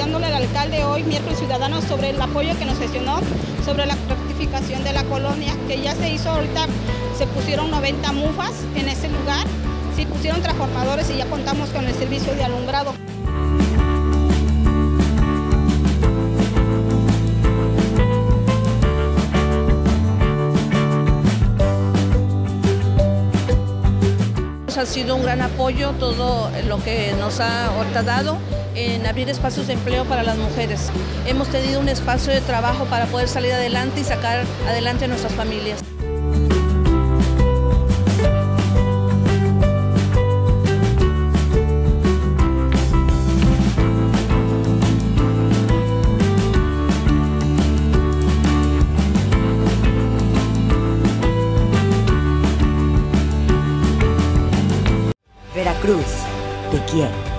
agradeciéndole al alcalde hoy, miércoles ciudadano, sobre el apoyo que nos gestionó, sobre la rectificación de la colonia, que ya se hizo ahorita, se pusieron 90 mufas en ese lugar, se pusieron transformadores y ya contamos con el servicio de alumbrado. Ha sido un gran apoyo todo lo que nos ha dado en abrir espacios de empleo para las mujeres. Hemos tenido un espacio de trabajo para poder salir adelante y sacar adelante a nuestras familias. Veracruz, te quiero.